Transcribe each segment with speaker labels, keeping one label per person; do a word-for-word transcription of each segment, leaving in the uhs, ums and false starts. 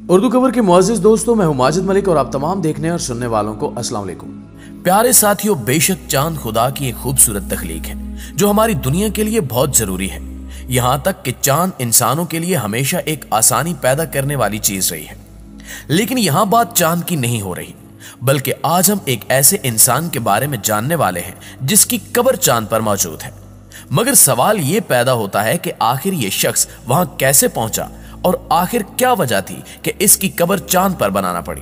Speaker 1: उर्दू खबर के मुअज़्ज़िज़ दोस्तों, मैं हूं माजिद मलिक और आप तमाम देखने और सुनने वालों को अस्सलाम वालेकुम।
Speaker 2: प्यारे साथियों, बेशक चांद खुदा की एक खूबसूरत तख्लीक है जो हमारी दुनिया के लिए बहुत जरूरी है। यहां तक कि चांद इंसानों के लिए हमेशा एक आसानी पैदा करने वाली चीज रही है। लेकिन यहां बात चांद की नहीं हो रही, बल्कि आज हम एक ऐसे इंसान के बारे में जानने वाले हैं जिसकी कब्र चांद पर मौजूद है। मगर सवाल यह पैदा होता है कि आखिर यह शख्स वहां कैसे पहुंचा और आखिर क्या वजह थी कि इसकी कब्र चांद पर बनाना पड़ी।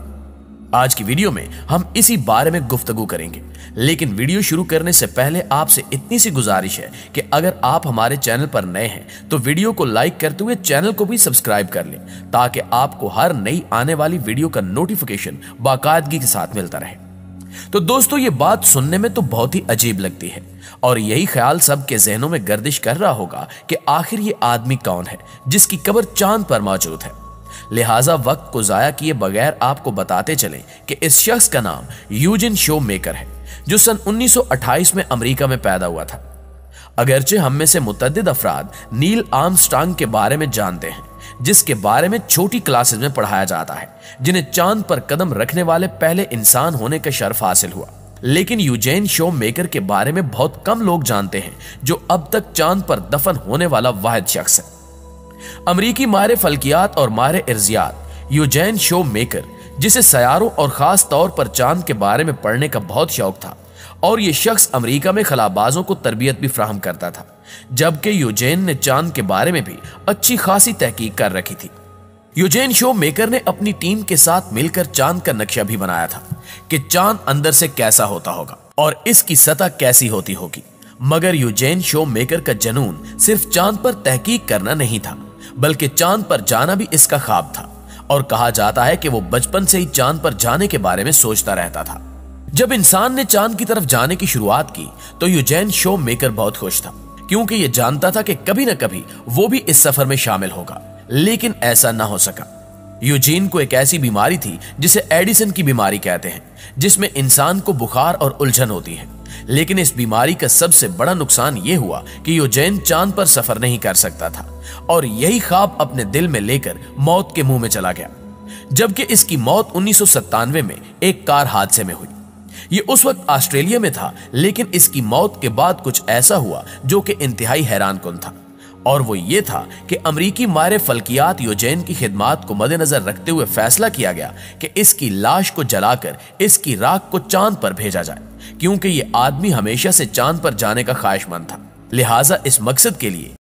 Speaker 2: आज की वीडियो में हम इसी बारे में गुफ्तगू करेंगे। लेकिन वीडियो शुरू करने से पहले आपसे इतनी सी गुजारिश है कि अगर आप हमारे चैनल पर नए हैं तो वीडियो को लाइक करते हुए चैनल को भी सब्सक्राइब कर लें, ताकि आपको हर नई आने वाली वीडियो का नोटिफिकेशन बाकायदगी के साथ मिलता रहे। तो दोस्तों, ये बात सुनने में तो बहुत ही अजीब लगती है और यही ख्याल सबके जहनों में गर्दिश कर रहा होगा कि आखिर ये आदमी कौन है जिसकी कब्र चांद पर मौजूद है। लिहाजा वक्त को जाया किए बगैर आपको बताते चलें कि इस शख्स का नाम यूजिन शोमेकर है, जो सन उन्नीस सौ अट्ठाईस में अमेरिका में पैदा हुआ था। अगरचे हम में से मुतअद्दिद अफराद नील आर्मस्ट्रांग के बारे में जानते हैं, जिसके बारे में छोटी क्लासेस में पढ़ाया जाता है, जिन्हें चांद पर कदम रखने वाले पहले इंसान होने का शर्फ हासिल हुआ। लेकिन यूजेन शोमेकर के बारे में बहुत कम लोग जानते हैं, जो अब तक चांद पर दफन होने वाला वाहिद शख्स है। अमरीकी माहिर फल्कियात और माहिर इर्जियात यूजेन शोमेकर, जिसे सयारों और खास तौर पर चांद के बारे में पढ़ने का बहुत शौक था, और यह शख्स अमेरिका में खलाबाजों को तरबियत भी फ्राहम करता था, जबकि यूजेन ने चांद के बारे में भी अच्छी खासी तहकीक कर रखी थी। यूजेन शोमेकर ने अपनी टीम के साथ मिलकर चांद का नक्शा भी बनाया था कि चांद अंदर से कैसा होता होगा और इसकी सतह कैसी होती होगी। मगर यूजेन शोमेकर का जनून सिर्फ चांद पर तहकीक करना नहीं था, बल्कि चांद पर जाना भी इसका ख्वाब था, और कहा जाता है कि वो बचपन से ही चांद पर जाने के बारे में सोचता रहता था। जब इंसान ने चांद की तरफ जाने की शुरुआत की तो यूजेन शोमेकर बहुत खुश था, क्योंकि यह जानता था कि कभी ना कभी वो भी इस सफर में शामिल होगा। लेकिन ऐसा ना हो सका। यूजीन को एक ऐसी बीमारी थी जिसे एडिसन की बीमारी कहते हैं, जिसमें इंसान को बुखार और उलझन होती है। लेकिन इस बीमारी का सबसे बड़ा नुकसान यह हुआ कि यूजेन चांद पर सफर नहीं कर सकता था, और यही ख्वाब अपने दिल में लेकर मौत के मुंह में चला गया। जबकि इसकी मौत उन्नीस सौ सत्तानवे में एक कार हादसे में हुई। यह उस वक्त ऑस्ट्रेलिया में था, लेकिन इसकी मौत के बाद कुछ ऐसा हुआ जो कि इंतहाई हैरानकुन था, और वो ये था कि अमरीकी माहिर फल्कियात यूजेन की खिदमात को मद्देनजर रखते हुए फैसला किया गया कि इसकी लाश को जलाकर इसकी राख को चांद पर भेजा जाए, क्योंकि ये आदमी हमेशा से चांद पर जाने का ख्वाहिशमंद था। लिहाजा इस मकसद के लिए